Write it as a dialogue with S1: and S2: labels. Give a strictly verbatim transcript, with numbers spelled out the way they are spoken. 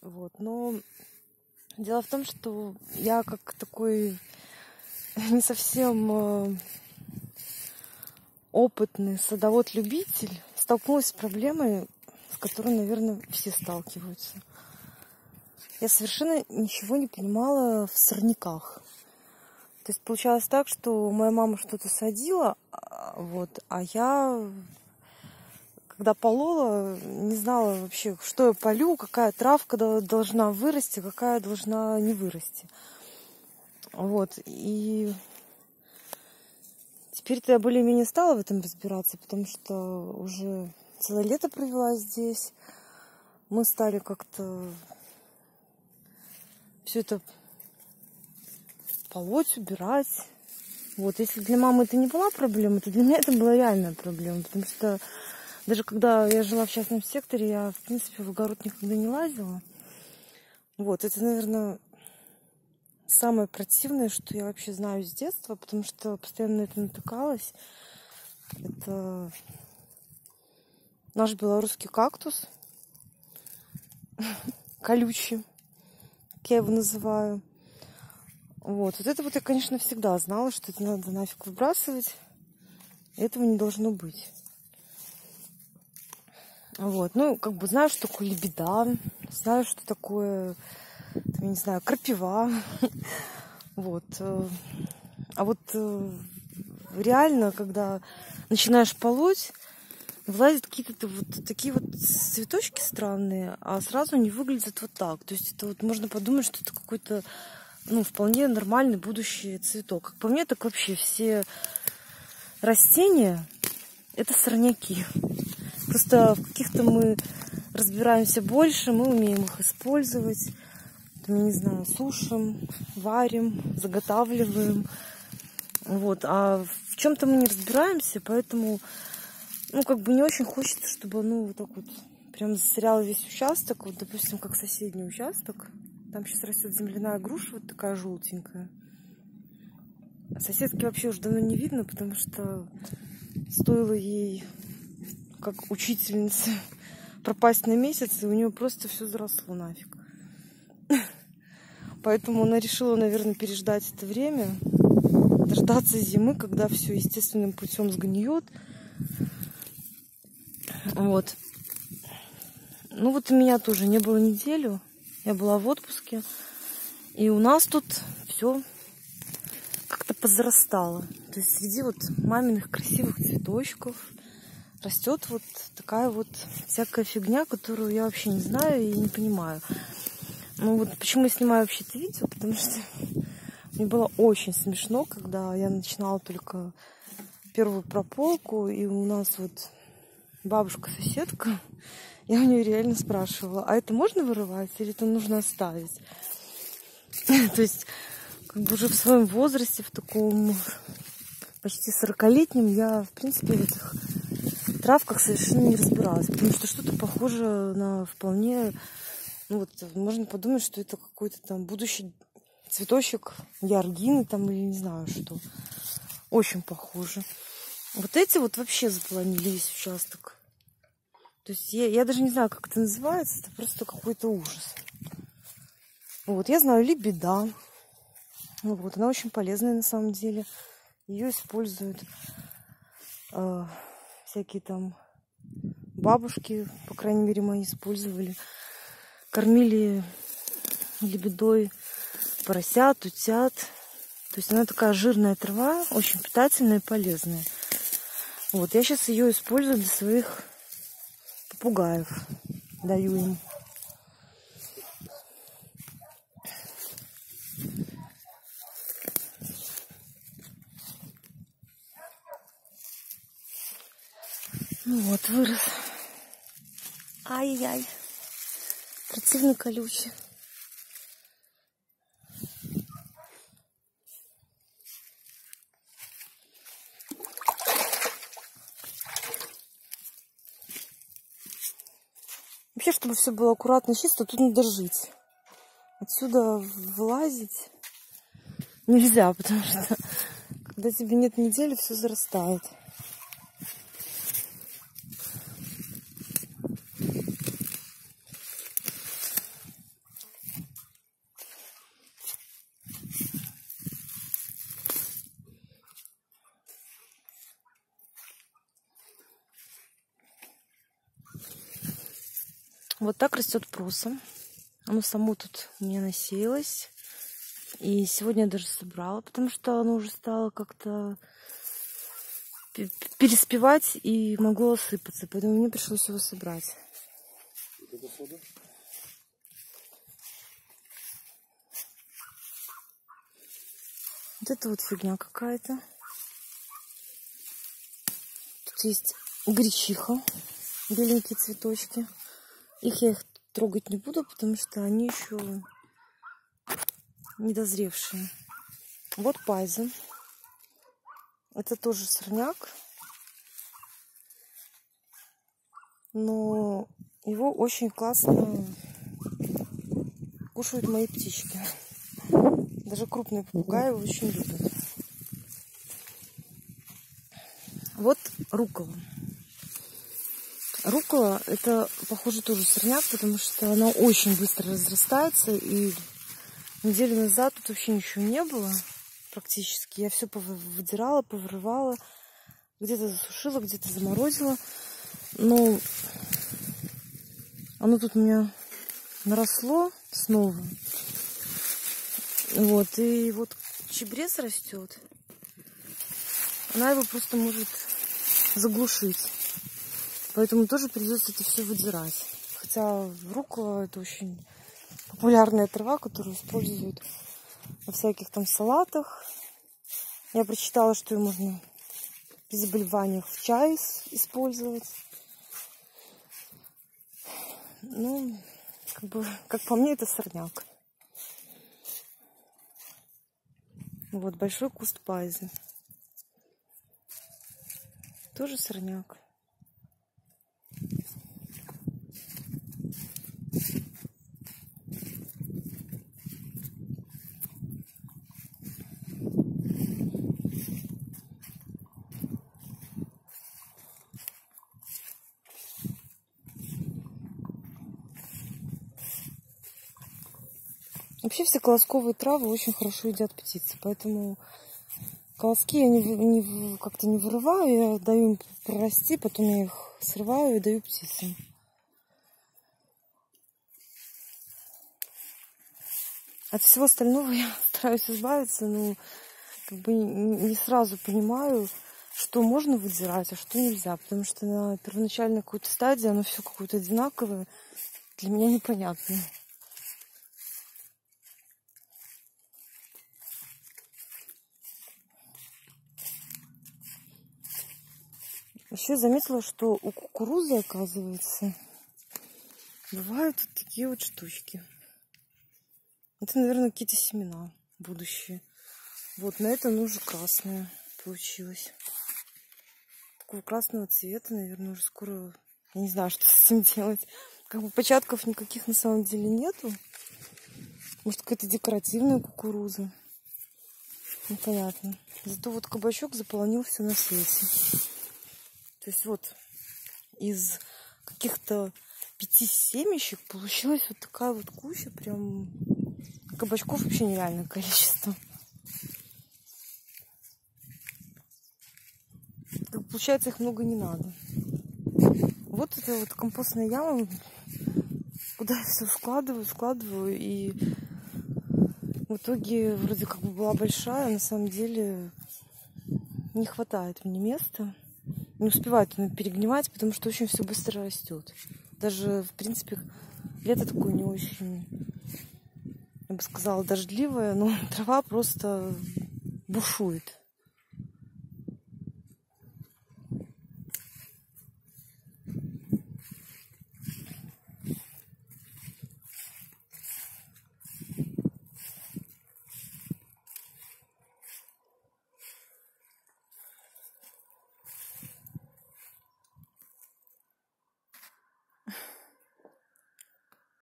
S1: Вот. Но дело в том, что я как такой не совсем опытный садовод-любитель столкнулась с проблемой, с которой, наверное, все сталкиваются. Я совершенно ничего не понимала в сорняках. То есть получалось так, что моя мама что-то садила, вот, а я, когда полола, не знала вообще, что я полю, какая травка должна вырасти, какая должна не вырасти. Вот, и теперь-то я более-менее стала в этом разбираться, потому что уже целое лето провела здесь. Мы стали как-то все это полоть, убирать. Вот, если для мамы это не была проблема, то для меня это была реальная проблема, потому что даже когда я жила в частном секторе, я, в принципе, в огород никогда не лазила. Вот, это, наверное, самое противное, что я вообще знаю с детства, потому что постоянно на это натыкалась. Это наш белорусский кактус, колючий, как я его называю. Вот. Вот это вот я, конечно, всегда знала, что это надо нафиг выбрасывать. Этого не должно быть. Вот. Ну, как бы знаю, что такое лебеда, знаю, что такое, я не знаю, крапива. Вот. А вот реально, когда начинаешь полоть, вылазят какие-то вот такие вот цветочки странные, а сразу они выглядят вот так. То есть это вот можно подумать, что это какой-то, ну, вполне нормальный будущий цветок. Как по мне, так вообще все растения — это сорняки. Просто в каких-то мы разбираемся больше, мы умеем их использовать. Там, я не знаю, сушим, варим, заготавливаем. Вот. А в чем-то мы не разбираемся, поэтому, ну, как бы не очень хочется, чтобы, ну, вот так вот прям засорял весь участок. Вот, допустим, как соседний участок. Там сейчас растет земляная груша, вот такая желтенькая. А соседки вообще уже давно не видно, потому что стоило ей, как учительнице, пропасть на месяц, и у нее просто все заросло нафиг. Поэтому она решила, наверное, переждать это время, дождаться зимы, когда все естественным путем сгниет. Вот. Ну вот у меня тоже не было неделю. Я была в отпуске. И у нас тут все как-то позарастало. То есть среди вот маминых красивых цветочков растет вот такая вот всякая фигня, которую я вообще не знаю и не понимаю. Ну вот почему я снимаю вообще это видео, потому что мне было очень смешно, когда я начинала только первую прополку, и у нас вот бабушка-соседка, я у нее реально спрашивала, а это можно вырывать или это нужно оставить? То есть как бы уже в своем возрасте, в таком почти сорокалетнем, я, в принципе, в этих травках совершенно не разбиралась, потому что что-то похоже на вполне, ну вот, можно подумать, что это какой-то там будущий цветочек георгины там или не знаю что. Очень похоже. Вот эти вот вообще заполонили весь участок. То есть я, я даже не знаю, как это называется, это просто какой-то ужас. Вот, я знаю лебеда. Вот, она очень полезная на самом деле. Ее используют э, всякие там бабушки, по крайней мере, мои использовали. Кормили лебедой поросят, утят. То есть она такая жирная трава, очень питательная и полезная. Вот, я сейчас ее использую для своих попугаев. Даю им. Ну вот, вырос. Ай-яй. Противно колючий. Вообще, чтобы все было аккуратно и чисто, тут надо жить. Отсюда вылазить нельзя, потому что когда тебе нет недели, все зарастает. Вот так растет проса. Оно само тут у меня насеялось. И сегодня я даже собрала, потому что оно уже стало как-то переспевать и могло осыпаться. Поэтому мне пришлось его собрать. Вот это вот фигня какая-то. Тут есть гречиха, беленькие цветочки. Их я их трогать не буду, потому что они еще недозревшие. Вот пайза. Это тоже сорняк. Но его очень классно кушают мои птички. Даже крупные попугаи его очень любят. Вот руккола. Руккола — это, похоже, тоже сорняк, потому что она очень быстро разрастается. И неделю назад тут вообще ничего не было практически. Я все повыдирала, повырывала. Где-то засушила, где-то заморозила. Но оно тут у меня наросло снова. Вот. И вот чабрец растет. Она его просто может заглушить. Поэтому тоже придется это все выдирать. Хотя руккола — это очень популярная трава, которую используют во всяких там салатах. Я прочитала, что ее можно при заболеваниях в чай использовать. Ну, как бы, как по мне, это сорняк. Вот большой куст пайзы. Тоже сорняк. Вообще все колосковые травы очень хорошо едят птицы, поэтому колоски я не, не, как-то не вырываю, я даю им прорасти, потом я их срываю и даю птицам. От всего остального я стараюсь избавиться, но как бы не сразу понимаю, что можно выдирать, а что нельзя, потому что на первоначальной какой-то стадии оно все какое-то одинаковое, для меня непонятно. Еще заметила, что у кукурузы, оказывается, бывают вот такие вот штучки. Это, наверное, какие-то семена будущие. Вот, на это оно уже красное получилось. Такого красного цвета, наверное, уже скоро... Я не знаю, что с этим делать. Как бы початков никаких на самом деле нету. Может, какая-то декоративная кукуруза. Непонятно. Зато вот кабачок заполонил все на свете. То есть вот из каких-то пяти семечек получилась вот такая вот куча. Прям кабачков вообще нереальное количество. Получается, их много не надо. Вот это вот компостная яма, куда я все складываю, складываю. И в итоге вроде как бы была большая, на самом деле не хватает мне места. Не успевает она перегнивать, потому что очень все быстро растет. Даже, в принципе, лето такое не очень, я бы сказала, дождливое, но трава просто бушует.